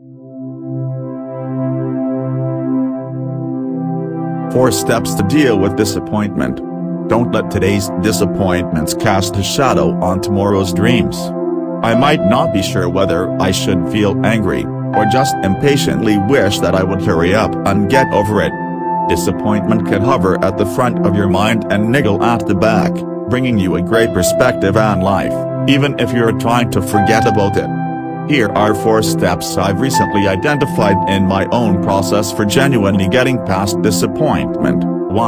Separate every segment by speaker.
Speaker 1: 4 steps to deal with disappointment. Don't let today's disappointments cast a shadow on tomorrow's dreams. I might not be sure whether I should feel angry, or just impatiently wish that I would hurry up and get over it. Disappointment can hover at the front of your mind and niggle at the back, bringing you a great perspective on life, even if you're trying to forget about it. Here are 4 steps I've recently identified in my own process for genuinely getting past disappointment.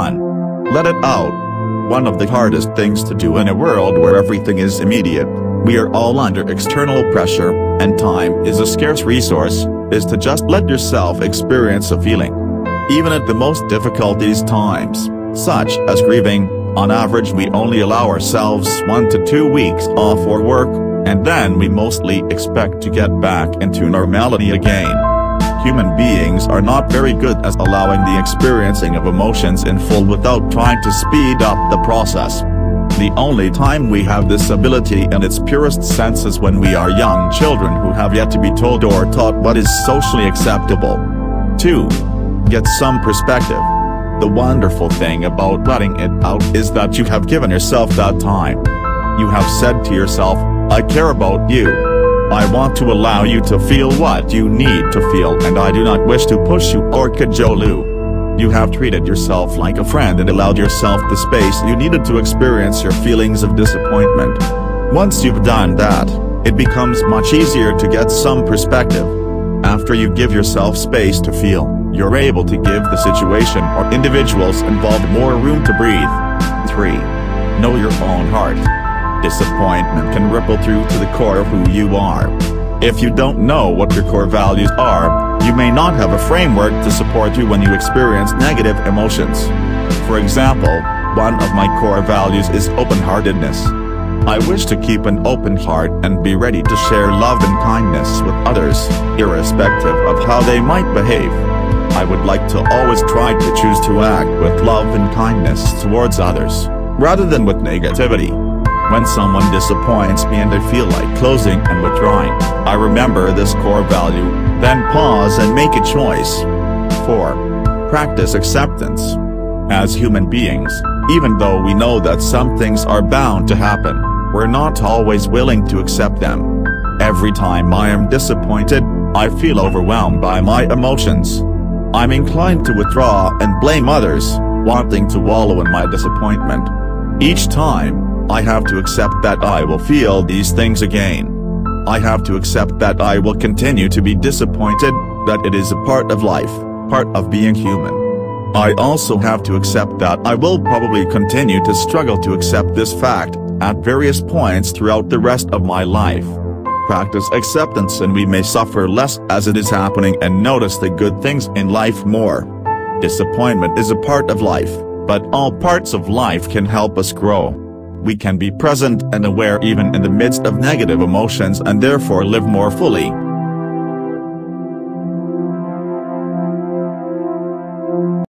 Speaker 1: 1. Let it out. One of the hardest things to do in a world where everything is immediate, we are all under external pressure, and time is a scarce resource, is to just let yourself experience a feeling. Even at the most difficult times, such as grieving, on average we only allow ourselves 1 to 2 weeks off for work, and then we mostly expect to get back into normality again. Human beings are not very good at allowing the experiencing of emotions in full without trying to speed up the process. The only time we have this ability in its purest sense is when we are young children who have yet to be told or taught what is socially acceptable. 2. Get some perspective. The wonderful thing about letting it out is that you have given yourself that time. You have said to yourself, I care about you. I want to allow you to feel what you need to feel, and I do not wish to push you or cajole you. You have treated yourself like a friend and allowed yourself the space you needed to experience your feelings of disappointment. Once you've done that, it becomes much easier to get some perspective. After you give yourself space to feel, you're able to give the situation or individuals involved more room to breathe. 3. Know your own heart. Disappointment can ripple through to the core of who you are. If you don't know what your core values are, you may not have a framework to support you when you experience negative emotions. For example, one of my core values is open-heartedness. I wish to keep an open heart and be ready to share love and kindness with others, irrespective of how they might behave. I would like to always try to choose to act with love and kindness towards others, rather than with negativity. When someone disappoints me and I feel like closing and withdrawing, I remember this core value, then pause and make a choice. 4. Practice acceptance. As human beings, even though we know that some things are bound to happen, we're not always willing to accept them. Every time I am disappointed, I feel overwhelmed by my emotions. I'm inclined to withdraw and blame others, wanting to wallow in my disappointment. Each time, I have to accept that I will feel these things again. I have to accept that I will continue to be disappointed, that it is a part of life, part of being human. I also have to accept that I will probably continue to struggle to accept this fact, at various points throughout the rest of my life. Practice acceptance and we may suffer less as it is happening and notice the good things in life more. Disappointment is a part of life, but all parts of life can help us grow. We can be present and aware even in the midst of negative emotions and therefore live more fully.